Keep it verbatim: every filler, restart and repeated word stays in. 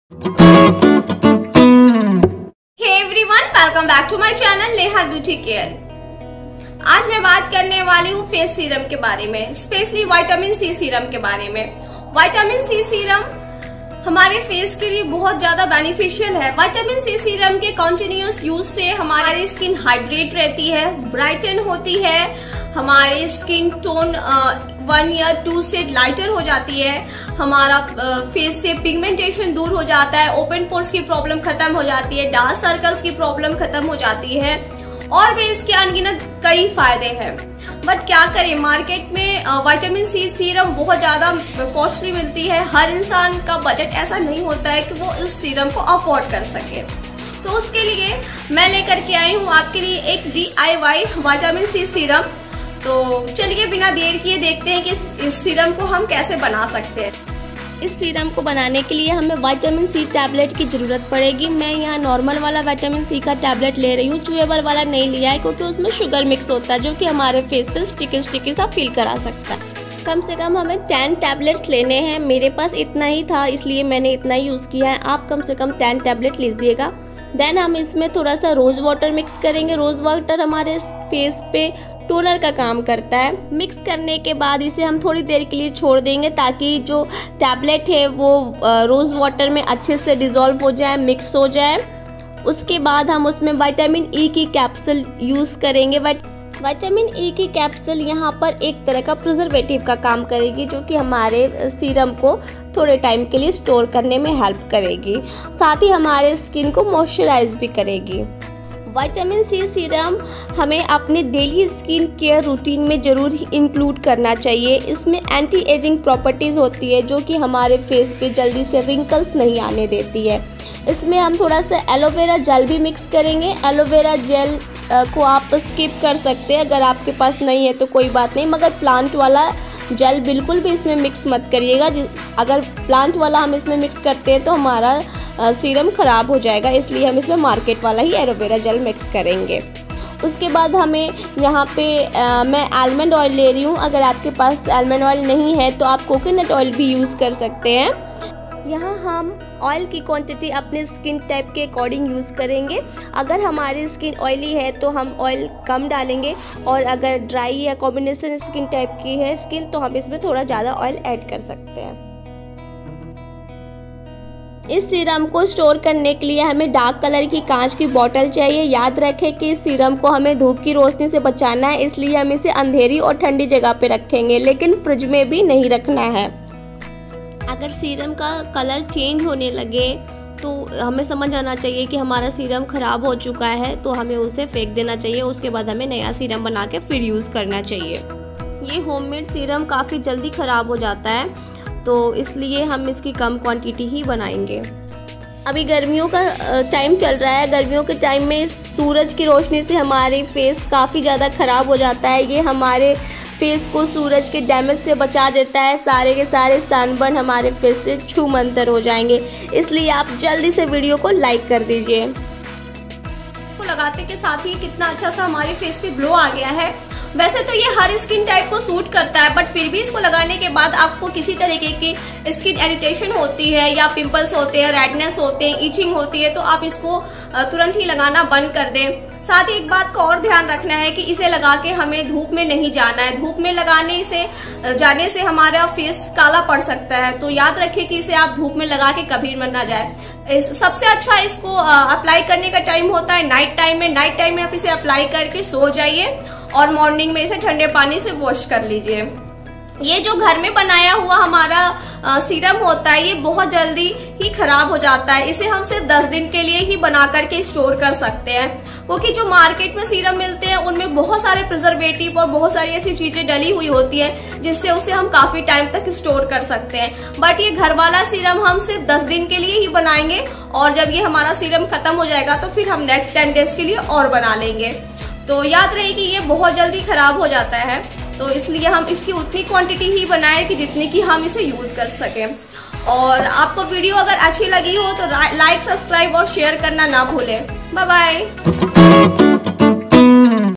Welcome back to my channel Neha beauty care. आज मैं बात करने वाली हूँ फेस सीरम के बारे में, स्पेशली विटामिन सी सीरम के बारे में। विटामिन सी सीरम हमारे फेस के लिए बहुत ज्यादा बेनिफिशियल है। विटामिन सी सीरम के कंटिन्यूअस यूज से हमारी स्किन हाइड्रेट रहती है, ब्राइटन होती है, हमारी skin tone one year two से लाइटर हो जाती है, हमारा फेस से पिगमेंटेशन दूर हो जाता है, ओपन पोर्स की प्रॉब्लम खत्म हो जाती है, डार्क सर्कल्स की प्रॉब्लम खत्म हो जाती है और भी इसके अनगिनत कई फायदे हैं। बट क्या करें, मार्केट में विटामिन सी सीरम बहुत ज्यादा कॉस्टली मिलती है। हर इंसान का बजट ऐसा नहीं होता है कि वो इस सीरम को अफोर्ड कर सके। तो उसके लिए मैं लेकर के आई हूँ आपके लिए एक D I Y vitamin C serum. तो चलिए बिना देर किए देखते हैं कि इस, इस सीरम को हम कैसे बना सकते हैं। इस सीरम को बनाने के लिए हमें विटामिन सी टैबलेट की ज़रूरत पड़ेगी। मैं यहाँ नॉर्मल वाला विटामिन सी का टैबलेट ले रही हूँ, चूहेबर वाला नहीं लिया है क्योंकि उसमें शुगर मिक्स होता है जो कि हमारे फेस पे स्टिकी स्टिकी सा फील करा सकता है। कम से कम हमें टेन टैबलेट्स लेने हैं। मेरे पास इतना ही था इसलिए मैंने इतना ही यूज़ किया है। आप कम से कम टेन टैबलेट लीजिएगा। देन हम इसमें थोड़ा सा रोज़ वाटर मिक्स करेंगे। रोज़ वाटर हमारे फेस पे टोनर का काम करता है। मिक्स करने के बाद इसे हम थोड़ी देर के लिए छोड़ देंगे ताकि जो टैबलेट है वो रोज़ वाटर में अच्छे से डिज़ोल्व हो जाए, मिक्स हो जाए। उसके बाद हम उसमें विटामिन ई की कैप्सूल यूज़ करेंगे। विटामिन ई की कैप्सूल यहाँ पर एक तरह का प्रिजर्वेटिव का काम करेगी जो कि हमारे सीरम को थोड़े टाइम के लिए स्टोर करने में हेल्प करेगी, साथ ही हमारे स्किन को मॉइस्चराइज भी करेगी। विटामिन सी सीरम हमें अपने डेली स्किन केयर रूटीन में ज़रूर इंक्लूड करना चाहिए। इसमें एंटी एजिंग प्रॉपर्टीज़ होती है जो कि हमारे फेस पे जल्दी से रिंकल्स नहीं आने देती है। इसमें हम थोड़ा सा एलोवेरा जेल भी मिक्स करेंगे। एलोवेरा जेल को आप स्किप कर सकते हैं, अगर आपके पास नहीं है तो कोई बात नहीं, मगर प्लांट वाला जेल बिल्कुल भी इसमें मिक्स मत करिएगा। अगर प्लांट वाला हम इसमें मिक्स करते हैं तो हमारा सीरम ख़राब हो जाएगा, इसलिए हम इसमें मार्केट वाला ही एलोवेरा जेल मिक्स करेंगे। उसके बाद हमें यहाँ पे आ, मैं आलमंड ऑयल ले रही हूँ। अगर आपके पास आलमंड ऑयल नहीं है तो आप कोकोनट ऑयल भी यूज़ कर सकते हैं। यहाँ हम ऑयल की क्वांटिटी अपने स्किन टाइप के अकॉर्डिंग यूज़ करेंगे। अगर हमारी स्किन ऑयली है तो हम ऑयल कम डालेंगे और अगर ड्राई या कॉम्बिनेशन स्किन टाइप की है स्किन तो हम इसमें थोड़ा ज़्यादा ऑयल ऐड कर सकते हैं। इस सीरम को स्टोर करने के लिए हमें डार्क कलर की कांच की बोतल चाहिए। याद रखें कि इस सीरम को हमें धूप की रोशनी से बचाना है, इसलिए हम इसे अंधेरी और ठंडी जगह पे रखेंगे, लेकिन फ्रिज में भी नहीं रखना है। अगर सीरम का कलर चेंज होने लगे तो हमें समझ आना चाहिए कि हमारा सीरम ख़राब हो चुका है, तो हमें उसे फेंक देना चाहिए। उसके बाद हमें नया सीरम बना के फिर यूज़ करना चाहिए। ये होममेड सीरम काफ़ी जल्दी ख़राब हो जाता है, तो इसलिए हम इसकी कम क्वांटिटी ही बनाएंगे। अभी गर्मियों का टाइम चल रहा है। गर्मियों के टाइम में सूरज की रोशनी से हमारी फेस काफ़ी ज़्यादा ख़राब हो जाता है। ये हमारे फेस को सूरज के डैमेज से बचा देता है। सारे के सारे सनबर्न हमारे फेस से छूमंतर हो जाएंगे, इसलिए आप जल्दी से वीडियो को लाइक कर दीजिए। को लगाते के साथ ही कितना अच्छा सा हमारे फेस पे ग्लो आ गया है। वैसे तो ये हर स्किन टाइप को सूट करता है, बट फिर भी इसको लगाने के बाद आपको किसी तरीके की स्किन इरिटेशन होती है या पिंपल्स होते हैं, रेडनेस होते हैं, इचिंग होती है, तो आप इसको तुरंत ही लगाना बंद कर दें। साथ ही एक बात का और ध्यान रखना है कि इसे लगा के हमें धूप में नहीं जाना है। धूप में लगाने से जाने से हमारा फेस काला पड़ सकता है, तो याद रखिए कि इसे आप धूप में लगा के कभी मत ना जाए। सबसे अच्छा इसको अप्लाई करने का टाइम होता है नाइट टाइम में। नाइट टाइम में आप इसे अप्लाई करके सो जाइए और मॉर्निंग में इसे ठंडे पानी से वॉश कर लीजिए। ये जो घर में बनाया हुआ हमारा आ, सीरम होता है ये बहुत जल्दी ही खराब हो जाता है। इसे हम सिर्फ दस दिन के लिए ही बना करके स्टोर कर सकते हैं, क्योंकि जो मार्केट में सीरम मिलते हैं उनमें बहुत सारे प्रिजर्वेटिव और बहुत सारी ऐसी चीजें डली हुई होती है जिससे उसे हम काफी टाइम तक स्टोर कर सकते हैं। बट ये घर वाला सीरम हम सिर्फ दस दिन के लिए ही बनाएंगे और जब ये हमारा सीरम खत्म हो जाएगा तो फिर हम नेक्स्ट टेन डेज के लिए और बना लेंगे। तो याद रहे कि ये बहुत जल्दी खराब हो जाता है, तो इसलिए हम इसकी उतनी क्वांटिटी ही बनाएं कि जितनी की हम इसे यूज कर सकें। और आपको वीडियो अगर अच्छी लगी हो तो लाइक, सब्सक्राइब और शेयर करना ना भूलें। Bye bye.